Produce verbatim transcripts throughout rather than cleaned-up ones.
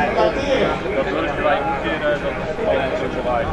Dat wil ik erbij een keer dat het zo lawaai.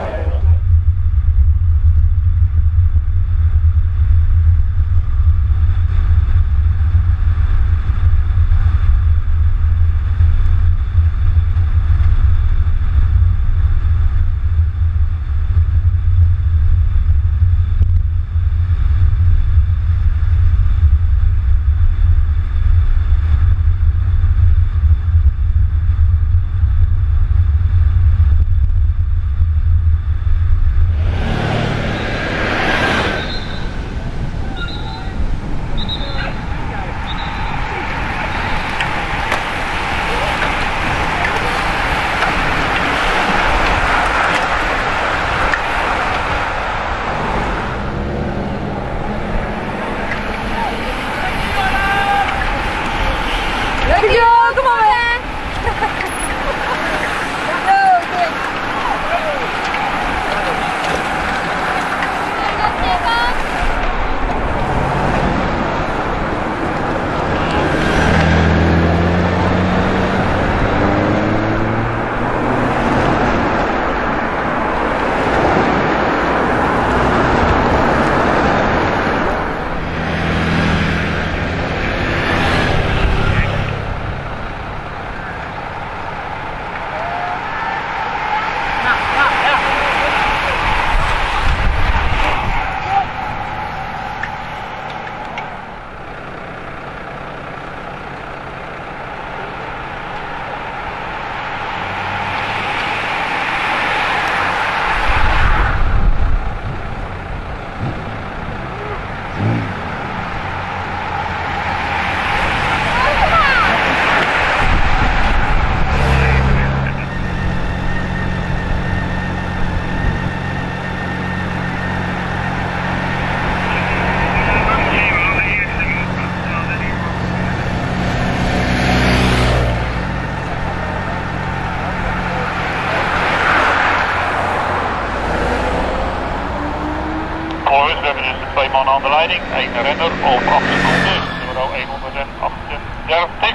We hebben dus twee mannen aan de leiding, één renner op acht seconden, nummer honderdachtendertig.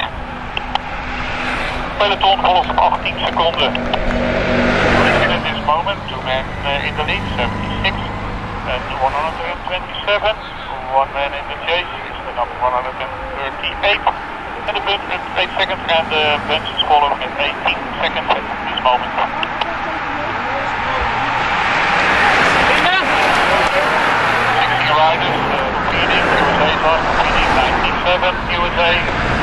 Peloton volgt op achttien seconden. At this moment, two men in the lead, seventy-six and one twenty-seven. One man in the chase is the number one thirty-eight. And the bunch with eight seconds and the bunch is following with eighteen seconds at this moment. Riders, uh, leading U S A last, leading ninety-seven U S A.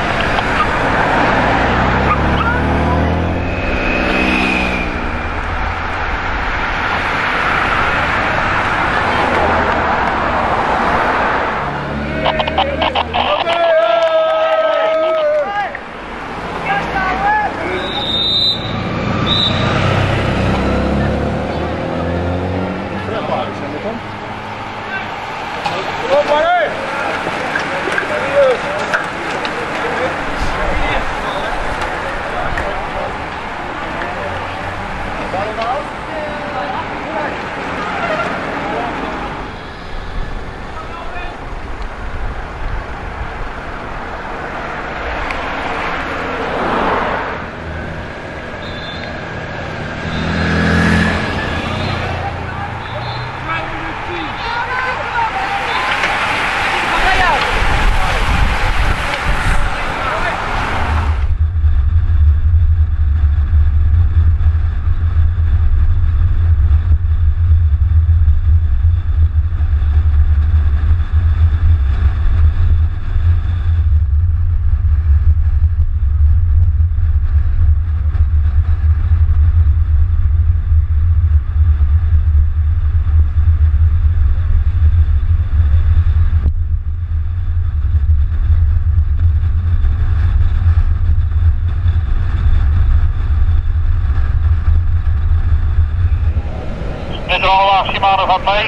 Shimano gaat mee.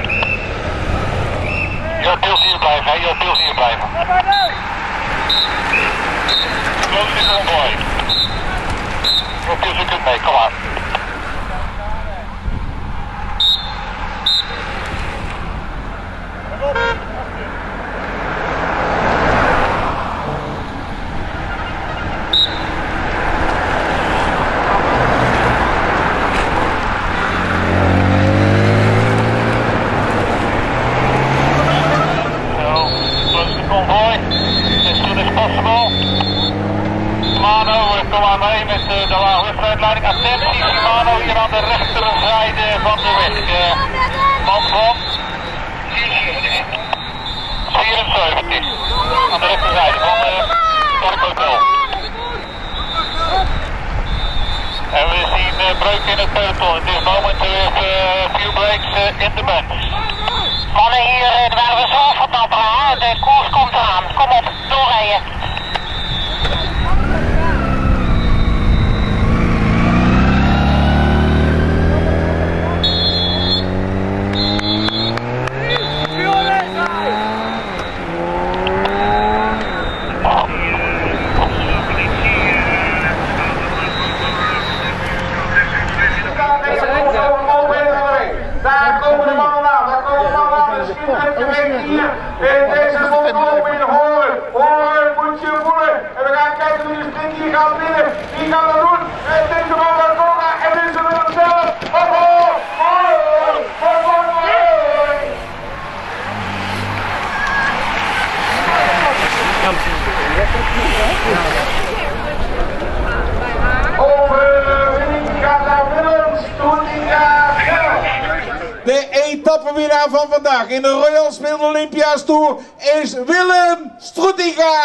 Je wilt hier blijven, hè? Je wilt hier blijven. Close the convoy. Je kunt mee, kom maar. hoofduitleiding, attentie Shimano hier aan de rechterzijde van de weg. Uh, man van vierenzeventig aan de rechterzijde van de Park Hotel. En we zien uh, breuk in het peloton. Het is momenteel uh, few breaks uh, in de band. Mannen hier, uh, er waren we zo afgetappen, hè? De koers komt eraan. Kom op, doorrijden. Daar komen de mannen aan, daar komen de mannen aan, de schietretje weg hier. In deze volkomen in horen, horen moet je voelen. En we gaan kijken wie de sprint hier gaat winnen. Wie gaat dat doen? En deze man gaat komen en deze wil hem zelf. Oh, oh, oh, oh, oh, Overwinning gaat naar Willem Stroetinga. De etappenwinnaar van vandaag in de Royal Spin Olympia's Tour is Willem Stroetinga.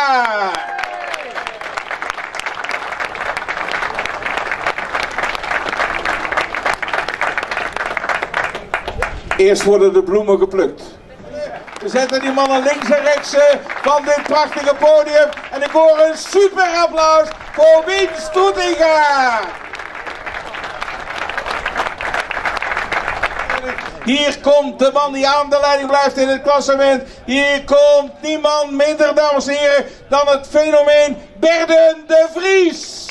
Eerst worden de bloemen geplukt. We zetten die mannen links en rechts van dit prachtige podium. En ik hoor een super applaus voor Wim Stroetinga. Hier komt de man die aan de leiding blijft in het klassement. Hier komt niemand minder, dames en heren, dan het fenomeen Berden de Vries.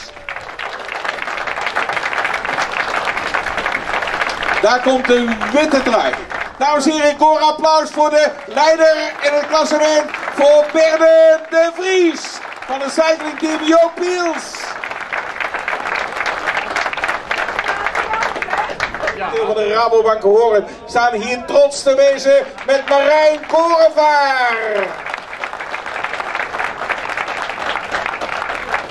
Daar komt de witte trui. Dames en heren, ik hoor applaus voor de leider in het klassement, voor Berden de Vries van het cyclingteam Joop Piels. Van de Rabobank horen staan hier trots te wezen met Marijn Korevaar.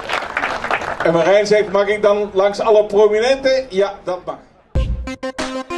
En Marijn zegt, mag ik dan langs alle prominenten? Ja, dat mag.